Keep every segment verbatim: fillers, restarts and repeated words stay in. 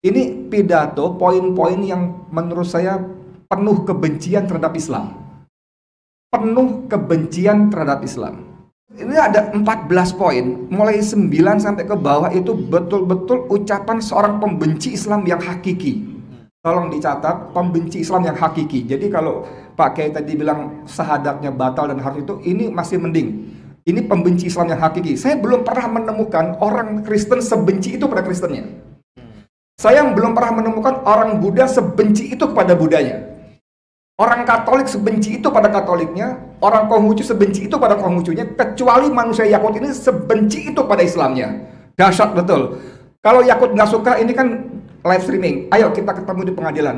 Ini pidato poin-poin yang menurut saya penuh kebencian terhadap Islam. Penuh kebencian terhadap Islam. Ini ada empat belas poin, mulai sembilan sampai ke bawah itu betul-betul ucapan seorang pembenci Islam yang hakiki. Tolong dicatat, pembenci Islam yang hakiki. Jadi kalau Pak Kiai tadi bilang sahadatnya batal dan harus itu, ini masih mending. Ini pembenci Islam yang hakiki. Saya belum pernah menemukan orang Kristen sebenci itu pada Kristennya. Saya belum pernah menemukan orang Buddha sebenci itu kepada Budanya. Orang Katolik sebenci itu pada Katoliknya, orang Konghucu sebenci itu pada Konghucunya, kecuali manusia Yakut ini sebenci itu pada Islamnya. Dahsyat betul. Kalau Yakut nggak suka, ini kan live streaming. Ayo kita ketemu di pengadilan.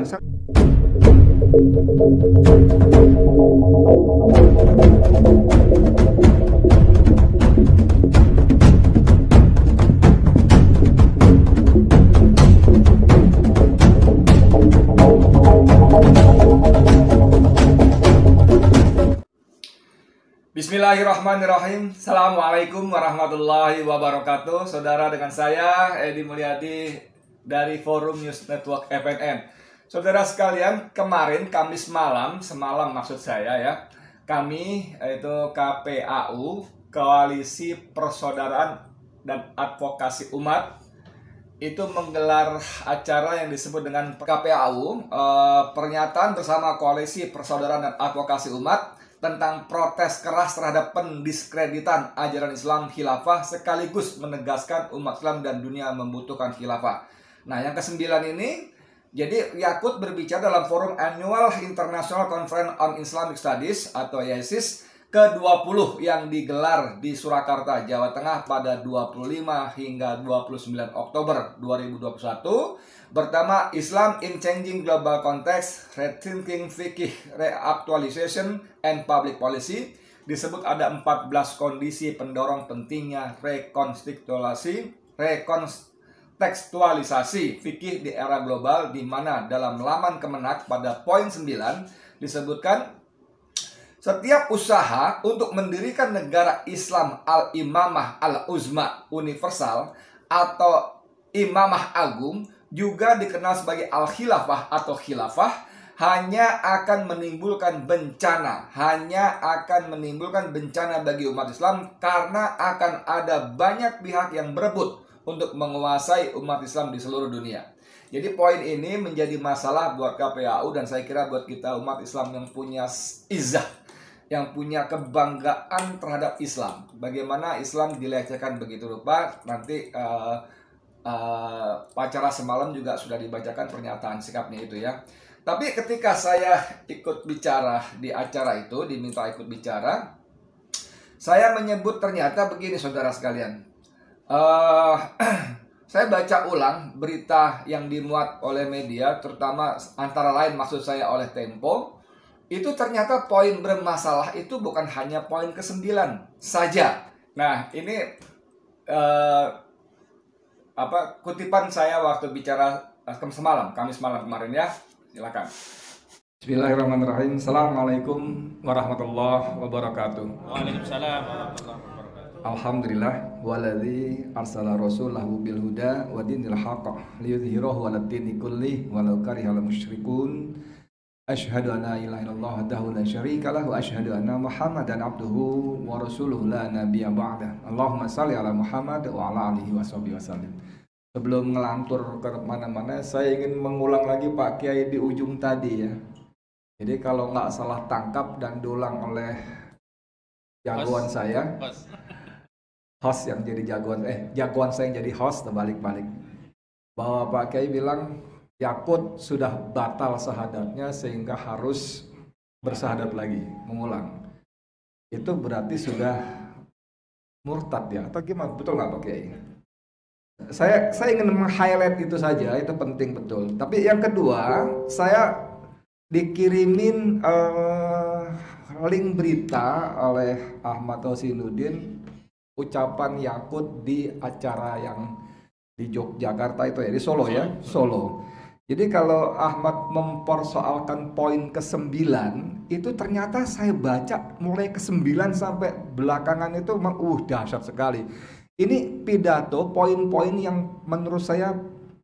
Bismillahirrahmanirrahim. Assalamualaikum warahmatullahi wabarakatuh. Saudara, dengan saya Edi Mulyadi dari Forum News Network F N N. Saudara sekalian, kemarin Kamis malam, semalam maksud saya ya, kami yaitu K P A U, Koalisi Persaudaraan dan Advokasi Umat, itu menggelar acara yang disebut dengan K P A U, eh, pernyataan bersama Koalisi Persaudaraan dan Advokasi Umat tentang protes keras terhadap pendiskreditan ajaran Islam khilafah sekaligus menegaskan umat Islam dan dunia membutuhkan khilafah. Nah, yang kesembilan ini, jadi Yakut berbicara dalam forum Annual International Conference on Islamic Studies atau I I S I S ke dua puluh yang digelar di Surakarta, Jawa Tengah pada dua puluh lima hingga dua puluh sembilan Oktober dua ribu dua puluh satu bertema Islam in Changing Global Context, Rethinking Fiqh Reactualization and Public Policy. Disebut ada empat belas kondisi pendorong pentingnya rekontekstualisasi rekontekstualisasi fikih di era global, di mana dalam laman Kemenak pada poin sembilan disebutkan setiap usaha untuk mendirikan negara Islam al-imamah al-uzma universal atau imamah agung, juga dikenal sebagai al-khilafah atau khilafah, hanya akan menimbulkan bencana, hanya akan menimbulkan bencana bagi umat Islam karena akan ada banyak pihak yang berebut untuk menguasai umat Islam di seluruh dunia. Jadi poin ini menjadi masalah buat K P A U dan saya kira buat kita umat Islam yang punya izah, yang punya kebanggaan terhadap Islam. Bagaimana Islam dilecehkan begitu rupa. Nanti uh, uh, acara semalam juga sudah dibacakan pernyataan sikapnya itu ya. Tapi ketika saya ikut bicara di acara itu, diminta ikut bicara, saya menyebut ternyata begini saudara sekalian. Uh, saya baca ulang berita yang dimuat oleh media, terutama antara lain maksud saya oleh Tempo. Itu ternyata poin bermasalah itu bukan hanya poin kesembilan saja. Nah, ini uh, apa kutipan saya waktu bicara uh, semalam, Kamis malam kemarin ya. Silakan. Bismillahirrahmanirrahim. Assalamualaikum warahmatullahi wabarakatuh. Waalaikumsalam warahmatullahi wabarakatuh. Alhamdulillah waladzi arsala rasulahu bil huda wa dinil haqq liyudhhirahu 'alad dini kulli walau karihal musyrikun. Asyhadu an la ilaha illallah wahdahu la syarika lahu wa asyhadu anna Muhammadan abduhu wa rasuluhu la nabiyya ba'da. Allahumma shalli ala Muhammad wa ala alihi washabihi wasallim. Sebelum ngelantur ke mana-mana, saya ingin mengulang lagi Pak Kiai di ujung tadi ya. Jadi kalau nggak salah tangkap dan diulang oleh jagoan host. saya, host. host yang jadi jagoan, eh jagoan saya yang jadi host, terbalik-balik. Bahwa Pak Kiai bilang Yakut sudah batal sahadatnya sehingga harus bersahadat lagi, mengulang. Itu berarti sudah murtad ya, atau gimana? Betul nggak Pak Kiai? Saya saya ingin meng-highlight itu saja, itu penting betul. Tapi yang kedua, saya dikirimin uh, link berita oleh Ahmad Hosinuddin, ucapan Yakut di acara yang di Yogyakarta itu ya, di Solo ya, Solo. Jadi kalau Ahmad mempersoalkan poin kesembilan, itu ternyata saya baca mulai kesembilan sampai belakangan itu uh dahsyat sekali. Ini pidato poin-poin yang menurut saya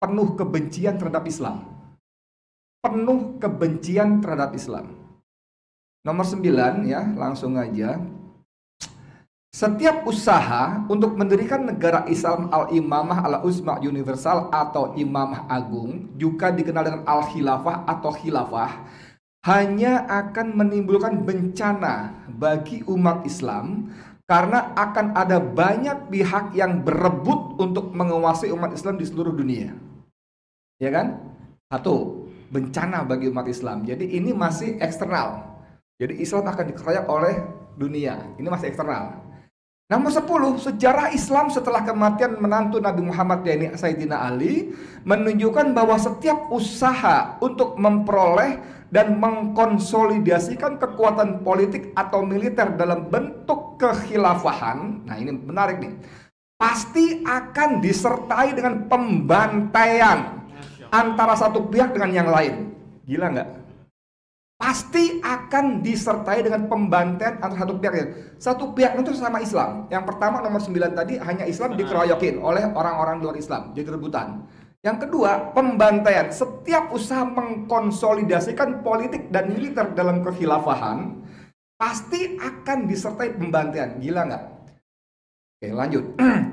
penuh kebencian terhadap Islam. Penuh kebencian terhadap Islam. Nomor sembilan ya, langsung aja. Setiap usaha untuk mendirikan negara Islam al-imamah al-uzma universal atau imamah agung, juga dikenal dengan al-khilafah atau khilafah, hanya akan menimbulkan bencana bagi umat Islam karena akan ada banyak pihak yang berebut untuk menguasai umat Islam di seluruh dunia. Ya kan? Satu, bencana bagi umat Islam. Jadi ini masih eksternal. Jadi Islam akan dikeroyok oleh dunia. Ini masih eksternal. Nomor sepuluh, sejarah Islam setelah kematian menantu Nabi Muhammad yakni Sayyidina Ali menunjukkan bahwa setiap usaha untuk memperoleh dan mengkonsolidasikan kekuatan politik atau militer dalam bentuk kekhilafahan, nah ini menarik nih, pasti akan disertai dengan pembantaian antara satu pihak dengan yang lain. Gila nggak? Pasti akan disertai dengan pembantaian antara satu pihak. Satu pihak itu sama Islam. Yang pertama nomor sembilan tadi, hanya Islam dikeroyokin oleh orang-orang luar Islam, jadi rebutan. Yang kedua, pembantaian. Setiap usaha mengkonsolidasikan politik dan militer dalam kekhilafahan pasti akan disertai pembantaian. Gila nggak? Oke, lanjut.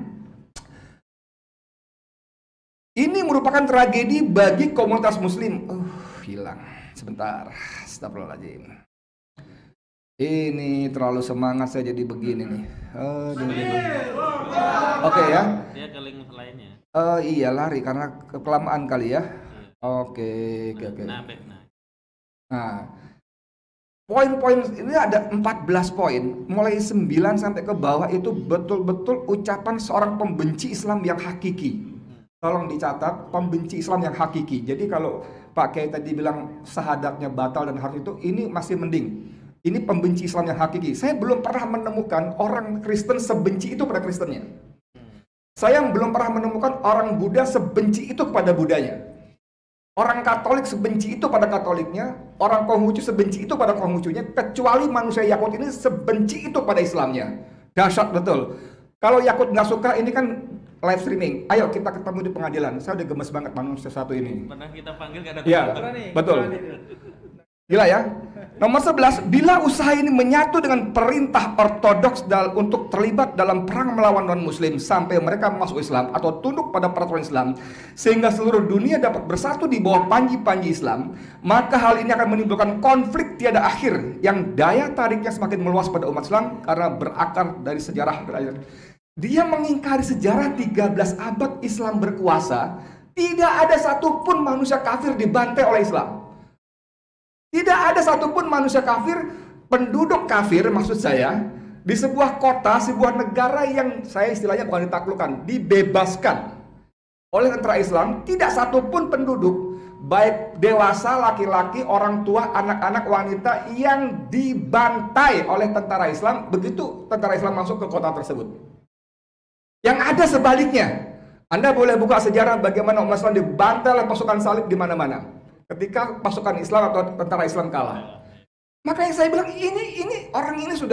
Ini merupakan tragedi bagi komunitas muslim. Uh, hilang. Sebentar, astagfirullahaladzim. Ini terlalu semangat saya jadi begini nih. Aduh, Oke okay, ya. Dia ke link lainnya. Uh, iya lari karena kelamaan kali ya. Oke, oke, oke. Nah, poin-poin ini ada empat belas poin. Mulai sembilan sampai ke bawah itu betul-betul ucapan seorang pembenci Islam yang hakiki. Tolong dicatat, pembenci Islam yang hakiki. Jadi kalau Pak Kiai tadi bilang sahadatnya batal dan harus itu, ini masih mending. Ini pembenci Islam yang hakiki. Saya belum pernah menemukan orang Kristen sebenci itu pada Kristennya. Saya belum pernah menemukan orang Buddha sebenci itu kepada Budanya. Orang Katolik sebenci itu pada Katoliknya. Orang Konghucu sebenci itu pada Konghucunya. Kecuali manusia Yakut ini sebenci itu pada Islamnya. Dahsyat betul. Kalau Yakut nggak suka, ini kan live streaming. Ayo kita ketemu di pengadilan. Saya udah gemes banget manusia satu ini. Pernah kita panggil gak ada. Iya, betul. Gila ya. Nomor sebelas, bila usaha ini menyatu dengan perintah ortodoks untuk terlibat dalam perang melawan non-muslim sampai mereka masuk Islam atau tunduk pada peraturan Islam, sehingga seluruh dunia dapat bersatu di bawah panji-panji Islam, maka hal ini akan menimbulkan konflik tiada akhir yang daya tariknya semakin meluas pada umat Islam karena berakar dari sejarah. Dia mengingkari sejarah tiga belas abad Islam berkuasa. Tidak ada satupun manusia kafir dibantai oleh Islam. Tidak ada satupun manusia kafir, penduduk kafir maksud saya, di sebuah kota, sebuah negara yang saya istilahnya bukan ditaklukkan, dibebaskan oleh tentara Islam. Tidak satupun penduduk, baik dewasa, laki-laki, orang tua, anak-anak, wanita yang dibantai oleh tentara Islam begitu tentara Islam masuk ke kota tersebut. Yang ada sebaliknya. Anda boleh buka sejarah bagaimana umat Islam dibantai oleh pasukan salib di mana-mana ketika pasukan Islam atau tentara Islam kalah. Makanya saya bilang ini ini orang ini sudah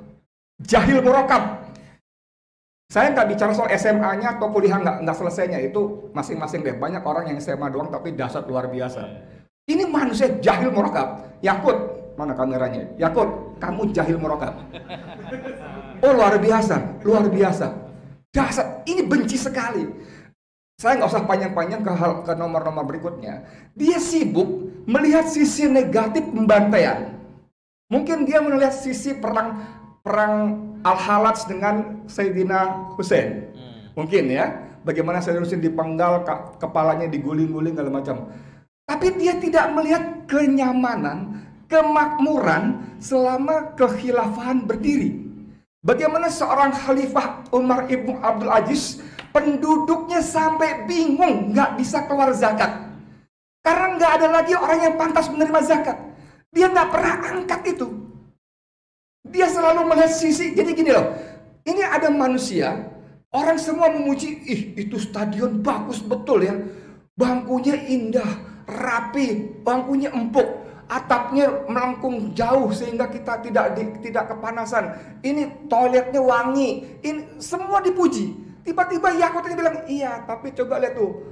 jahil murokab. Saya nggak bicara soal S M A-nya atau kuliah nggak nggak selesainya, itu masing-masing deh. Banyak orang yang S M A doang tapi dahsyat luar biasa. Ini manusia jahil murokab. Yakut, mana kameranya? Yakut, kamu jahil murokab. Oh luar biasa, luar biasa. Dahsyat, ini benci sekali. Saya nggak usah panjang-panjang ke hal ke nomor-nomor berikutnya. Dia sibuk melihat sisi negatif pembantaian. Mungkin dia melihat sisi perang perang Al-Halaj dengan Sayyidina Hussein. Hmm. Mungkin ya, bagaimana Sayyidina Hussein dipenggal, kepalanya diguling-guling segala macam. Tapi dia tidak melihat kenyamanan, kemakmuran selama kekhilafahan berdiri. Bagaimana seorang Khalifah Umar ibn Abdul Aziz, penduduknya sampai bingung, nggak bisa keluar zakat. Karena nggak ada lagi orang yang pantas menerima zakat. Dia nggak pernah angkat itu. Dia selalu melihat sisi, jadi gini loh, ini ada manusia, orang semua memuji, ih itu stadion bagus betul ya. Bangkunya indah, rapi, bangkunya empuk. Atapnya melengkung jauh sehingga kita tidak di, tidak kepanasan. Ini toiletnya wangi. Ini semua dipuji. Tiba-tiba Yakut ini bilang, iya tapi coba lihat tuh,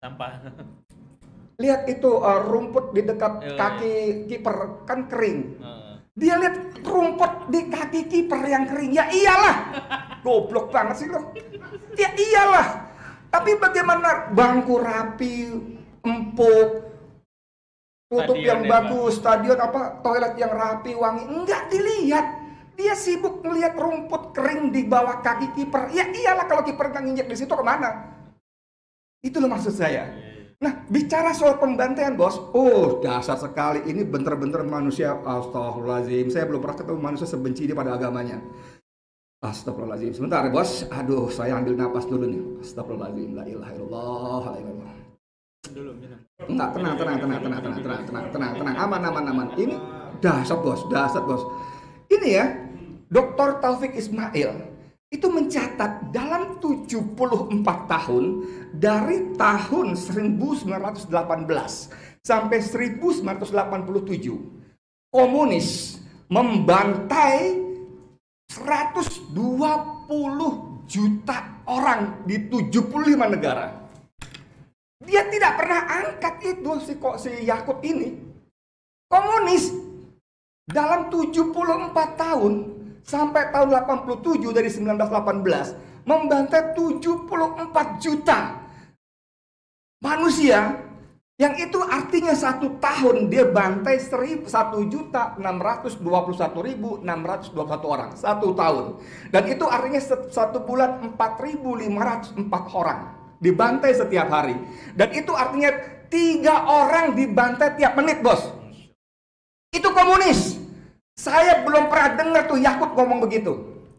Sampah. Lihat itu uh, rumput di dekat Iya, kaki kiper kan kering. Heeh. Dia lihat rumput di kaki kiper yang kering. Ya iyalah. Goblok banget sih lo. Ya iyalah. Tapi bagaimana bangku rapi, empuk, tutup Stadion yang ya, bagus, stadion apa, toilet yang rapi, wangi. Enggak dilihat. Dia sibuk ngelihat rumput kering di bawah kaki kiper. Ya iyalah, kalau kiper nggak nginjek di situ kemana? Itu loh maksud saya. Nah, bicara soal pembantaian, bos. Oh, dasar sekali. Ini bener-bener manusia. Astagfirullahaladzim. Saya belum pernah ketemu manusia sebenci dia pada agamanya. Astagfirullahaladzim. Sebentar, bos. Aduh, saya ambil napas dulu nih. Astagfirullahaladzim. La ilaha illallah. La ilaha illallah. Dulu minum. Enggak, tenang, tenang, tenang, tenang, tenang, tenang, tenang, tenang, tenang. Aman, aman, aman. Ini dasar, bos. Dasar, bos. Ini ya, Doktor Taufik Ismail itu mencatat dalam tujuh puluh empat tahun dari tahun seribu sembilan ratus delapan belas sampai seribu sembilan ratus delapan puluh tujuh, komunis membantai seratus dua puluh juta orang di tujuh puluh lima negara. Dia tidak pernah angkat itu si kok si Yakut ini. Komunis dalam tujuh puluh empat tahun sampai tahun delapan puluh tujuh, dari seribu sembilan ratus delapan belas membantai tujuh puluh empat juta manusia, yang itu artinya satu tahun dia bantai satu juta enam ratus dua puluh satu ribu enam ratus dua puluh satu orang satu tahun, dan itu artinya satu bulan empat ribu lima ratus empat orang dibantai setiap hari, dan itu artinya tiga orang dibantai tiap menit, bos. Itu komunis. Saya belum pernah dengar tuh Yakut ngomong begitu.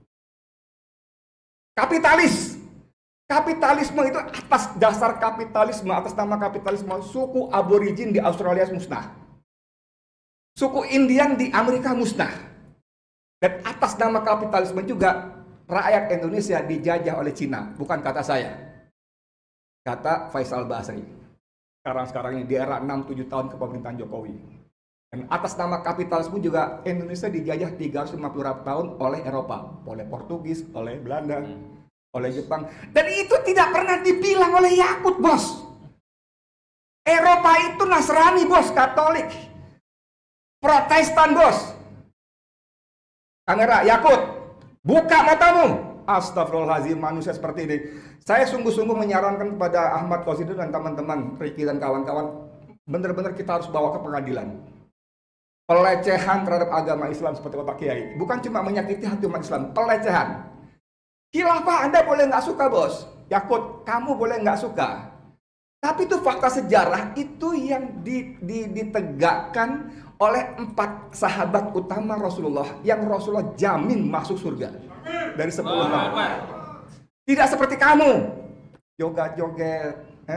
Kapitalis. Kapitalisme itu atas dasar kapitalisme, atas nama kapitalisme, suku aborigin di Australia musnah. Suku Indian di Amerika musnah. Dan atas nama kapitalisme juga rakyat Indonesia dijajah oleh Cina. Bukan kata saya. Kata Faisal Basri. Sekarang-sekarang ini di era enam tujuh tahun kepemerintahan Jokowi. Dan atas nama kapitalisme juga Indonesia dijajah tiga ratus lima puluh tahun oleh Eropa, oleh Portugis, oleh Belanda, hmm. oleh Jepang. Dan itu tidak pernah dibilang oleh Yakut, bos. Eropa itu Nasrani, bos, Katolik, Protestan, bos. Kamera, Yakut, buka matamu. Astagfirullahaladzim, manusia seperti ini. Saya sungguh-sungguh menyarankan kepada Ahmad Qasidun dan teman-teman, Ricky dan kawan-kawan, benar-benar kita harus bawa ke pengadilan. Pelecehan terhadap agama Islam seperti Pak Kiai bukan cuma menyakiti hati umat Islam, pelecehan. Khilafah Anda boleh nggak suka, bos. Yakut, kamu boleh nggak suka. Tapi itu fakta sejarah, itu yang di, di, ditegakkan oleh empat sahabat utama Rasulullah yang Rasulullah jamin masuk surga dari sepuluh tahun. Tidak seperti kamu, joget-joget, eh?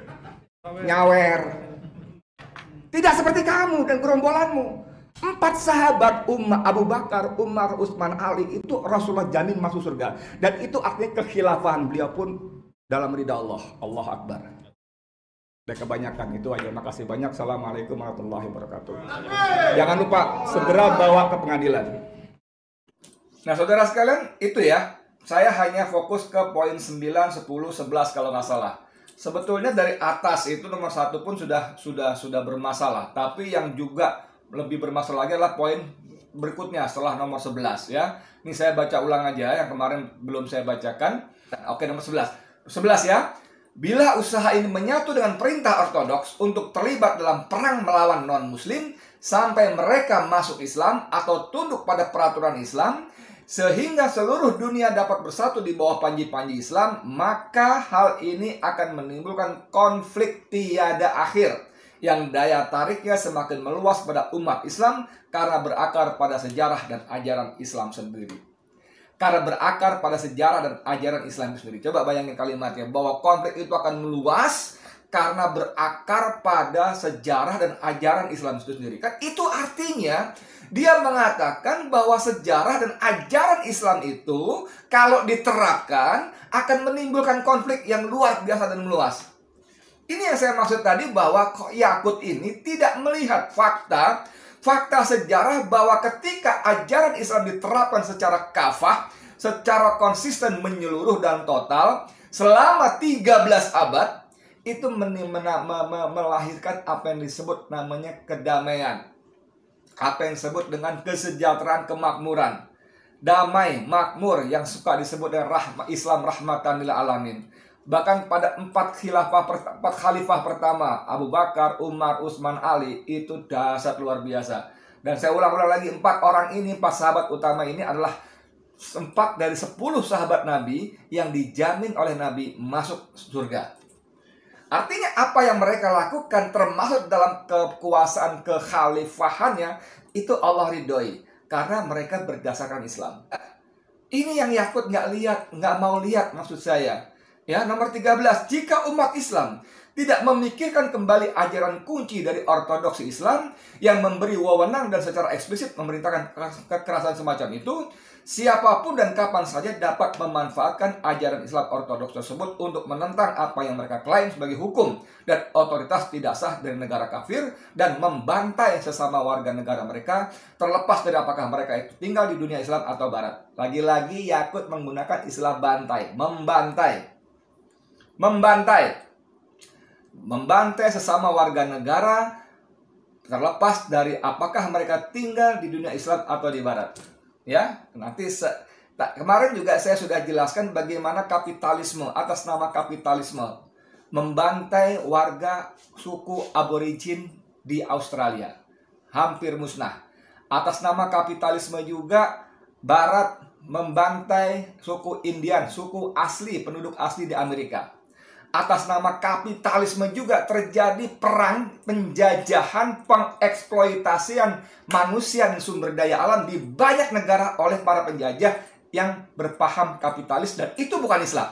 nyawer. Tidak seperti kamu dan gerombolanmu. Empat sahabat Umar, Abu Bakar, Umar, Utsman, Ali itu Rasulullah jamin masuk surga. Dan itu artinya kekhilafahan beliau pun dalam ridha Allah. Allah Akbar. Dan kebanyakan itu aja. Makasih banyak. Assalamualaikum warahmatullahi wabarakatuh. Jangan lupa segera bawa ke pengadilan. Nah, saudara sekalian, itu ya. Saya hanya fokus ke poin sembilan, sepuluh, sebelas kalau nggak salah. Sebetulnya dari atas itu nomor satu pun sudah sudah sudah bermasalah. Tapi yang juga lebih bermasalah lagi adalah poin berikutnya setelah nomor sebelas ya. Ini saya baca ulang aja yang kemarin belum saya bacakan. Oke, nomor sebelas. sebelas ya. Bila usaha ini menyatu dengan perintah ortodoks untuk terlibat dalam perang melawan non-muslim sampai mereka masuk Islam atau tunduk pada peraturan Islam, sehingga seluruh dunia dapat bersatu di bawah panji-panji Islam, maka hal ini akan menimbulkan konflik tiada akhir yang daya tariknya semakin meluas pada umat Islam karena berakar pada sejarah dan ajaran Islam sendiri. Karena berakar pada sejarah dan ajaran Islam sendiri. Coba bayangin kalimatnya, bahwa konflik itu akan meluas karena berakar pada sejarah dan ajaran Islam itu sendiri. Kan itu artinya dia mengatakan bahwa sejarah dan ajaran Islam itu kalau diterapkan akan menimbulkan konflik yang luar biasa dan meluas. Ini yang saya maksud tadi, bahwa Yakut ini tidak melihat fakta fakta sejarah bahwa ketika ajaran Islam diterapkan secara kafah, secara konsisten menyeluruh dan total selama tiga belas abad, itu meni- mena- me- me- melahirkan apa yang disebut namanya kedamaian. Apa yang disebut dengan kesejahteraan, kemakmuran. Damai, makmur yang suka disebut dengan rahma, Islam rahmatan lil alamin. Bahkan pada empat khilafah empat khalifah pertama, Abu Bakar, Umar, Utsman, Ali, itu dahsyat luar biasa. Dan saya ulang-ulang lagi, empat orang ini, empat sahabat utama ini adalah empat dari sepuluh sahabat Nabi yang dijamin oleh Nabi masuk surga. Artinya apa yang mereka lakukan termasuk dalam kekuasaan kekhalifahannya itu Allah ridhoi karena mereka berdasarkan Islam. Ini yang Yakut nggak lihat, nggak mau lihat maksud saya. Ya, nomor tiga belas, jika umat Islam tidak memikirkan kembali ajaran kunci dari ortodoksi Islam yang memberi wewenang dan secara eksplisit memerintahkan kekerasan semacam itu, siapapun dan kapan saja dapat memanfaatkan ajaran Islam ortodoks tersebut untuk menentang apa yang mereka klaim sebagai hukum dan otoritas tidak sah dari negara kafir dan membantai sesama warga negara mereka terlepas dari apakah mereka itu tinggal di dunia Islam atau Barat. Lagi-lagi Yakut menggunakan istilah bantai, membantai. Membantai. Membantai sesama warga negara terlepas dari apakah mereka tinggal di dunia Islam atau di Barat. Ya, nanti se nah, kemarin juga saya sudah jelaskan bagaimana kapitalisme atas nama kapitalisme membantai warga suku aborigin di Australia, hampir musnah. Atas nama kapitalisme juga Barat membantai suku Indian, suku asli, penduduk asli di Amerika. Atas nama kapitalisme juga terjadi perang, penjajahan, pengeksploitasian manusia dan sumber daya alam di banyak negara oleh para penjajah yang berpaham kapitalis, dan itu bukan Islam.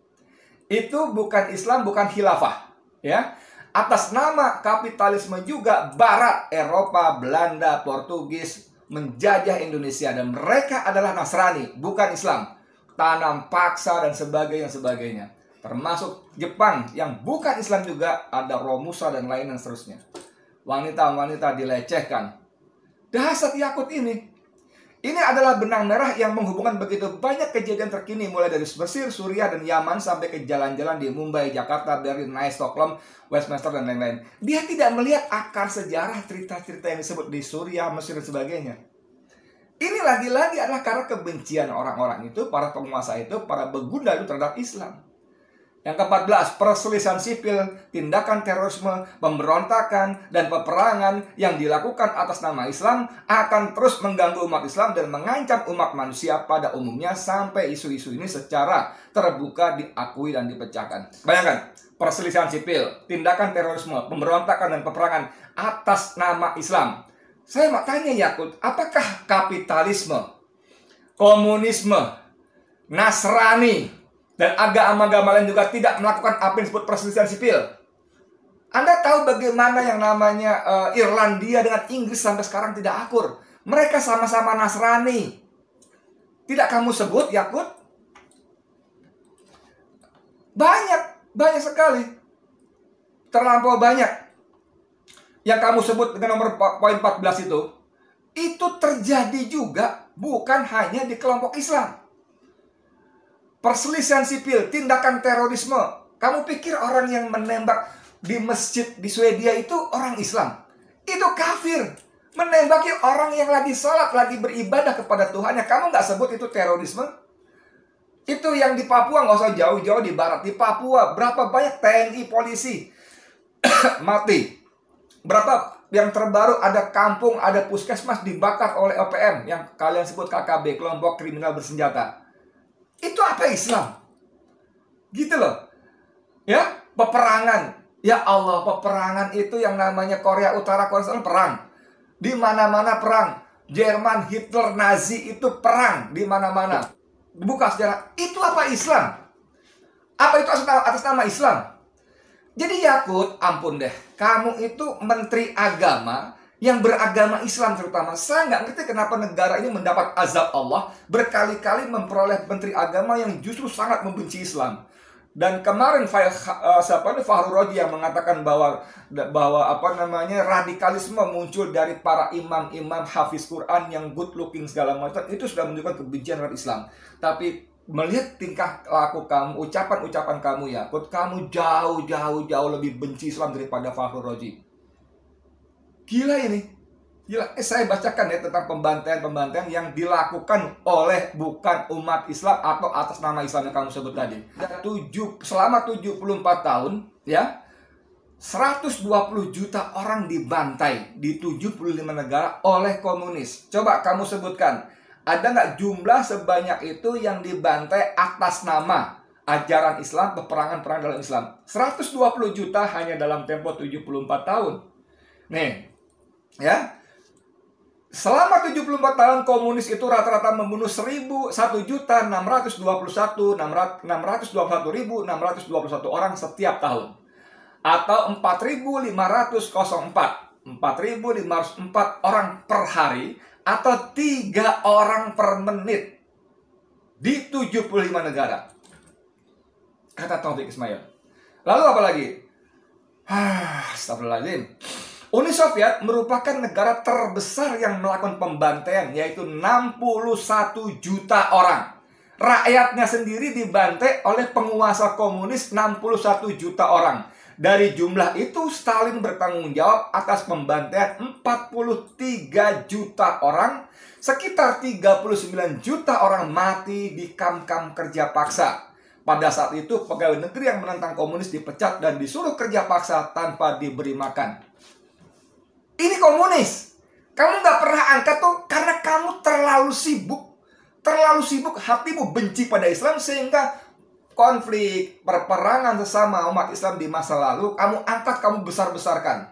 Itu bukan Islam, bukan khilafah, ya. Atas nama kapitalisme juga Barat, Eropa, Belanda, Portugis menjajah Indonesia, dan mereka adalah Nasrani, bukan Islam. Tanam paksa dan sebagainya sebagainya. Termasuk Jepang yang bukan Islam juga, ada Romusa dan lain dan seterusnya. Wanita-wanita dilecehkan. Dahsyat Yakut ini. Ini adalah benang merah yang menghubungkan begitu banyak kejadian terkini mulai dari Mesir, Suriah, dan Yaman sampai ke jalan-jalan di Mumbai, Jakarta, Berlin, Nice, Stockholm, Westminster, dan lain-lain. Dia tidak melihat akar sejarah cerita-cerita yang disebut di Suriah, Mesir, dan sebagainya. Ini lagi-lagi adalah karena kebencian orang-orang itu, para penguasa itu, para begunda itu terhadap Islam. Yang keempat belas, perselisihan sipil, tindakan terorisme, pemberontakan, dan peperangan yang dilakukan atas nama Islam akan terus mengganggu umat Islam dan mengancam umat manusia pada umumnya sampai isu-isu ini secara terbuka diakui dan dipecahkan. Bayangkan, perselisihan sipil, tindakan terorisme, pemberontakan, dan peperangan atas nama Islam. Saya mau tanya Yakut, apakah kapitalisme, komunisme, Nasrani, dan agama-agama lain juga tidak melakukan apa yang disebut perselisihan sipil? Anda tahu bagaimana yang namanya uh, Irlandia dengan Inggris sampai sekarang tidak akur? Mereka sama-sama Nasrani. Tidak kamu sebut, Yakut? Banyak, banyak sekali. Terlampau banyak. Yang kamu sebut dengan nomor poin empat belas itu, itu terjadi juga bukan hanya di kelompok Islam. Perselisihan sipil, tindakan terorisme. Kamu pikir orang yang menembak di masjid di Swedia itu orang Islam? Itu kafir. Menembaki orang yang lagi sholat, lagi beribadah kepada Tuhannya. Kamu nggak sebut itu terorisme? Itu yang di Papua, nggak usah jauh-jauh di barat. Di Papua, berapa banyak T N I, polisi mati. Berapa yang terbaru ada kampung, ada puskesmas dibakar oleh O P M. Yang kalian sebut K K B, kelompok kriminal bersenjata. Itu apa Islam? Gitu loh. Ya, peperangan. Ya Allah, peperangan itu yang namanya Korea Utara, Korea Selatan perang. Di mana-mana perang. Jerman, Hitler, Nazi itu perang di mana-mana. Buka sejarah. Itu apa Islam? Apa itu atas nama Islam? Jadi Yakut, ampun deh. Kamu itu menteri agama yang beragama Islam terutama. Saya nggak ngerti kenapa negara ini mendapat azab Allah berkali-kali memperoleh menteri agama yang justru sangat membenci Islam. Dan kemarin uh, siapa ini Fahru Roji yang mengatakan bahwa bahwa apa namanya radikalisme muncul dari para imam-imam hafiz Quran yang good looking segala macam, itu sudah menunjukkan kebencian terhadap Islam. Tapi melihat tingkah laku kamu, ucapan-ucapan kamu Yakut, kamu jauh-jauh-jauh lebih benci Islam daripada Fakhrul Razi. Gila ini. Gila. Eh, saya bacakan ya tentang pembantaian-pembantaian yang dilakukan oleh bukan umat Islam atau atas nama Islam yang kamu sebut tadi. Tujuh, selama tujuh puluh empat tahun, ya, seratus dua puluh juta orang dibantai di tujuh puluh lima negara oleh komunis. Coba kamu sebutkan, ada nggak jumlah sebanyak itu yang dibantai atas nama ajaran Islam, peperangan-perangan dalam Islam? seratus dua puluh juta hanya dalam tempo tujuh puluh empat tahun. Nih, ya. Selama tujuh puluh empat tahun komunis itu rata-rata membunuh satu juta enam ratus dua puluh satu ribu enam ratus dua puluh satu orang setiap tahun. Atau empat ribu lima ratus empat orang per hari, atau tiga orang per menit di tujuh puluh lima negara. Kata Taufik Ismail. Lalu apa lagi? Ah, astagfirullahaladzim. Uni Soviet merupakan negara terbesar yang melakukan pembantaian, yaitu enam puluh satu juta orang. Rakyatnya sendiri dibantai oleh penguasa komunis enam puluh satu juta orang. Dari jumlah itu, Stalin bertanggung jawab atas pembantaian empat puluh tiga juta orang. Sekitar tiga puluh sembilan juta orang mati di kamp-kamp kerja paksa. Pada saat itu, pegawai negeri yang menentang komunis dipecat dan disuruh kerja paksa tanpa diberi makan. Ini komunis. Kamu nggak pernah angkat tuh karena kamu terlalu sibuk. Terlalu sibuk, hatimu benci pada Islam sehingga konflik, perperangan sesama umat Islam di masa lalu kamu angkat, kamu besar-besarkan.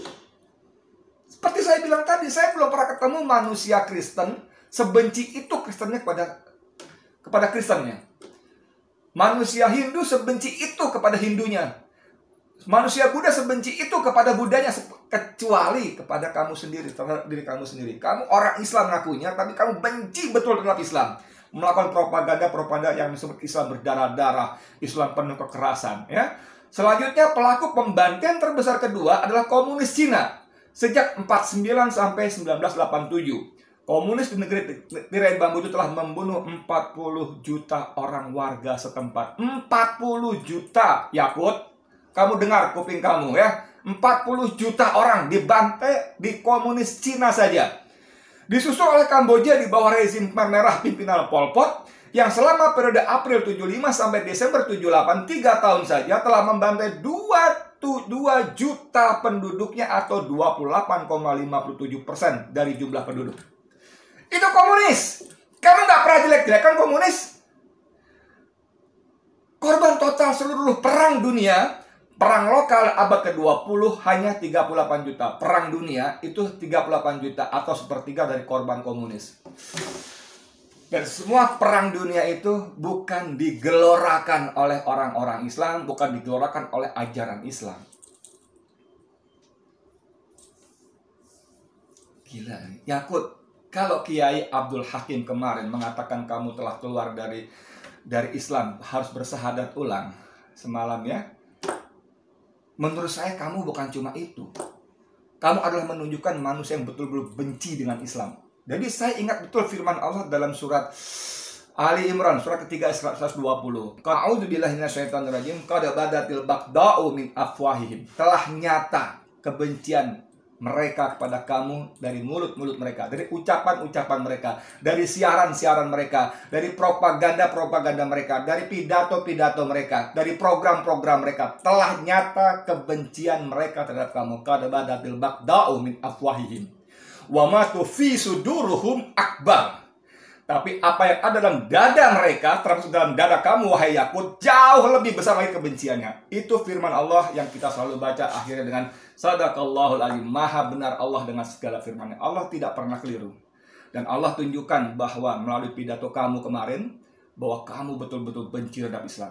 Seperti saya bilang tadi, saya belum pernah ketemu manusia Kristen sebenci itu Kristennya kepada kepada Kristennya. Manusia Hindu sebenci itu kepada Hindunya. Manusia Buddha sebenci itu kepada Budanya, kecuali kepada kamu sendiri, terhadap diri kamu sendiri. Kamu orang Islam ngakunya, tapi kamu benci betul terhadap Islam. Melakukan propaganda-propaganda yang disebut Islam berdarah-darah, Islam penuh kekerasan. Ya. Selanjutnya, pelaku pembantaian terbesar kedua adalah komunis Cina. Sejak empat puluh sembilan sampai seribu sembilan ratus delapan puluh tujuh, komunis di negeri tirai bambu itu telah membunuh empat puluh juta orang warga setempat. empat puluh juta, Yakut. Kamu dengar kuping kamu ya. empat puluh juta orang dibantai di komunis Cina saja. Disusul oleh Kamboja di bawah rezim Khmer Merah pimpinan Pol Pot yang selama periode April tujuh puluh lima sampai Desember tujuh puluh delapan, tiga tahun saja telah membantai dua juta penduduknya atau dua puluh delapan koma lima tujuh persen dari jumlah penduduk. Itu komunis. Kamu nggak pernah jelek-jelekan komunis. Korban total seluruh perang dunia, perang lokal abad ke dua puluh hanya tiga puluh delapan juta. Perang dunia itu tiga puluh delapan juta atau sepertiga dari korban komunis. Dan semua perang dunia itu bukan digelorakan oleh orang-orang Islam, bukan digelorakan oleh ajaran Islam. Gila nih. Yakut, kalau Kiai Abdul Hakim kemarin mengatakan kamu telah keluar dari dari Islam, harus bersahadat ulang semalam ya. Menurut saya kamu bukan cuma itu. Kamu adalah menunjukkan manusia yang betul-betul benci dengan Islam. Jadi saya ingat betul firman Allah dalam surat Ali Imran, surat ketiga seratus dua puluh. A'udzubillahi minasyaitonirrajim. Qad badatil baghda'u min afwahihim. Telah nyata kebencian mereka kepada kamu dari mulut-mulut mereka, dari ucapan-ucapan mereka, dari siaran-siaran mereka, dari propaganda-propaganda mereka, dari pidato-pidato mereka, dari program-program mereka. Telah nyata kebencian mereka terhadap kamu. Qad badatil baghda'u min afwahihim wa ma tufi suduruhum akbar. Tapi apa yang ada dalam dada mereka, termasuk dalam dada kamu, wahai Yakut, jauh lebih besar lagi kebenciannya. Itu firman Allah yang kita selalu baca akhirnya dengan Sadaqallahul Azim. Maha benar Allah dengan segala firman-Nya. Allah tidak pernah keliru. Dan Allah tunjukkan bahwa melalui pidato kamu kemarin, bahwa kamu betul-betul benci terhadap Islam.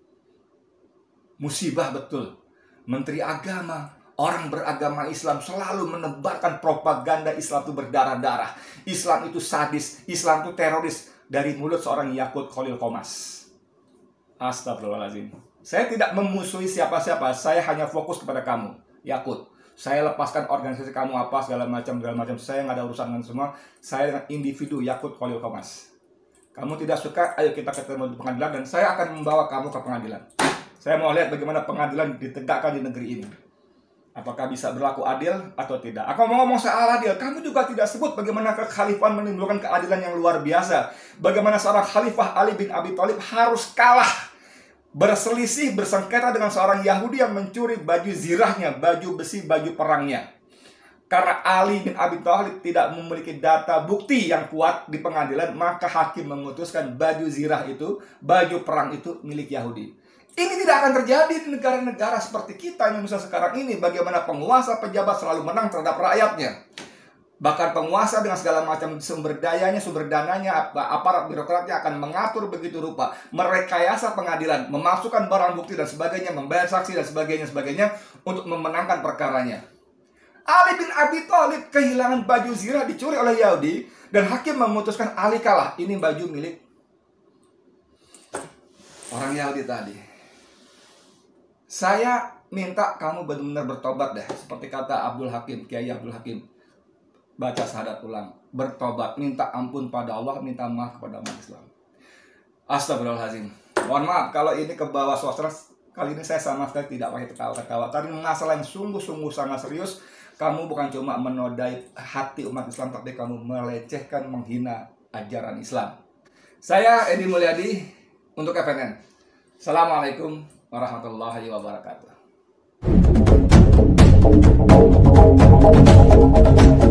Musibah betul. Menteri Agama, orang beragama Islam selalu menebarkan propaganda Islam itu berdarah-darah. Islam itu sadis, Islam itu teroris dari mulut seorang Yakut Khalil Qomas. Astagfirullahaladzim. Saya tidak memusuhi siapa-siapa, saya hanya fokus kepada kamu, Yakut. Saya lepaskan organisasi kamu apa, segala macam, segala macam. Saya nggak ada urusan dengan semua. Saya dengan individu Yakut Khalil Qomas. Kamu tidak suka, ayo kita ketemu di pengadilan dan saya akan membawa kamu ke pengadilan. Saya mau lihat bagaimana pengadilan ditegakkan di negeri ini. Apakah bisa berlaku adil atau tidak? Aku mau ngomong soal adil. Kamu juga tidak sebut bagaimana kekhalifahan menimbulkan keadilan yang luar biasa. Bagaimana seorang khalifah Ali bin Abi Thalib harus kalah, berselisih, bersengketa dengan seorang Yahudi yang mencuri baju zirahnya, baju besi, baju perangnya. Karena Ali bin Abi Thalib tidak memiliki data bukti yang kuat di pengadilan, maka hakim memutuskan baju zirah itu, baju perang itu milik Yahudi. Ini tidak akan terjadi di negara-negara seperti kita yang misalnya sekarang ini. Bagaimana penguasa pejabat selalu menang terhadap rakyatnya. Bahkan penguasa dengan segala macam sumber dayanya, sumber dananya, aparat birokratnya akan mengatur begitu rupa, merekayasa pengadilan, memasukkan barang bukti dan sebagainya, membayar saksi dan sebagainya, sebagainya untuk memenangkan perkaranya. Ali bin Abi Thalib kehilangan baju zirah dicuri oleh Yahudi dan hakim memutuskan Ali kalah. Ini baju milik orang Yahudi tadi. Saya minta kamu benar-benar bertobat deh. Seperti kata Abdul Hakim, Kiai Abdul Hakim. Baca syahadat ulang. Bertobat, minta ampun pada Allah, minta maaf kepada umat Islam. Astagfirullahaladzim. Mohon maaf kalau ini ke bawah suasana. Kali ini saya sama sekali tidak pakai ketawa-ketawa. Tapi masalah yang sungguh-sungguh sangat serius. Kamu bukan cuma menodai hati umat Islam, tapi kamu melecehkan, menghina ajaran Islam. Saya Edi Mulyadi untuk F N N. Assalamualaikum warahmatullahi wabarakatuh.